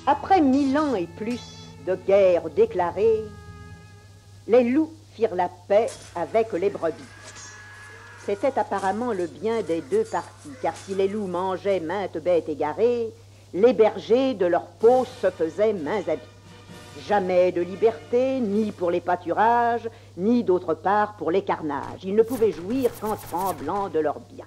Après 1000 ans et plus de guerre déclarée, les loups firent la paix avec les brebis. C'était apparemment le bien des deux parties, car si les loups mangeaient maintes bêtes égarées, les bergers de leur peau se faisaient mains habits. Jamais de liberté, ni pour les pâturages, ni d'autre part pour les carnages. Ils ne pouvaient jouir qu'en tremblant de leurs biens.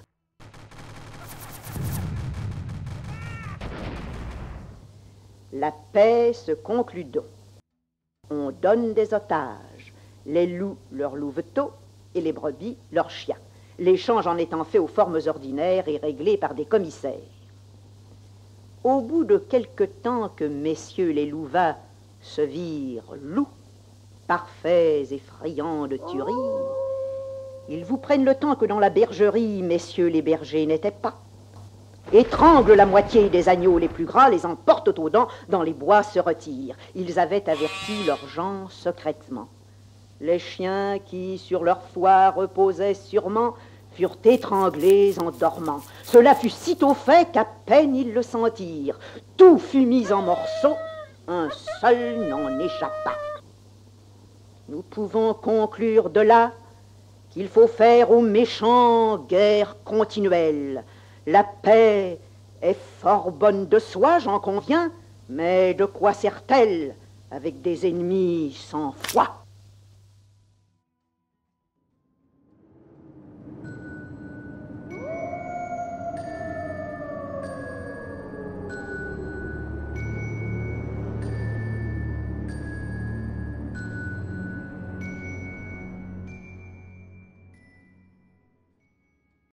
La paix se conclut donc. On donne des otages, les loups leurs louveteaux et les brebis leurs chiens. L'échange en étant fait aux formes ordinaires et réglé par des commissaires. Au bout de quelque temps que messieurs les louvats se virent loups, parfaits et friands de tuerie, ils vous prennent le temps que dans la bergerie, messieurs les bergers n'étaient pas. Étranglent la moitié des agneaux les plus gras, les emportent aux dents, dans les bois se retirent. Ils avaient averti leurs gens secrètement. Les chiens qui, sur leur foi, reposaient sûrement, furent étranglés en dormant. Cela fut sitôt fait qu'à peine ils le sentirent. Tout fut mis en morceaux, un seul n'en échappa. Nous pouvons conclure de là qu'il faut faire aux méchants guerre continuelle. La paix est fort bonne de soi, j'en conviens, mais de quoi sert-elle avec des ennemis sans foi ?